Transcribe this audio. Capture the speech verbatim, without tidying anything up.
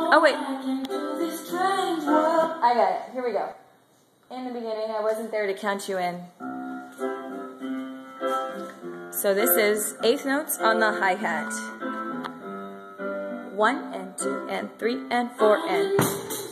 Oh, wait. I got it. Here we go. In the beginning, I wasn't there to count you in. So this is eighth notes on the hi-hat. One and two and three and four and...